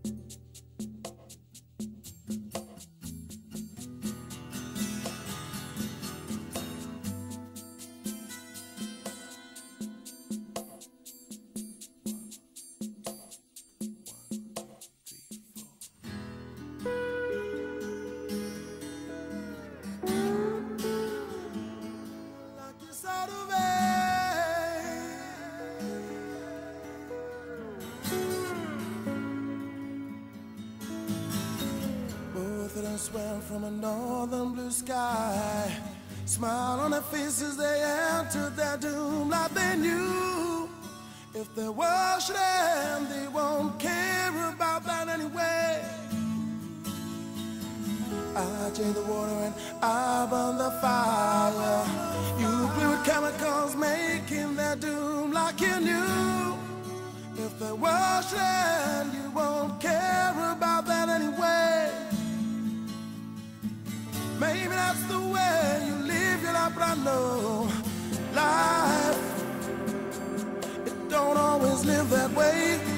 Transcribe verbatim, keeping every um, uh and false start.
Swam from a northern blue sky, smile on their faces, they entered their doom like they knew if their world should end, they won't care about that anyway. I take the water and I burn the fire. You blew with chemicals, making their doom like you knew if the world should end, you won't care about that anyway. Maybe that's the way you live your life, but I know life, it don't always live that way.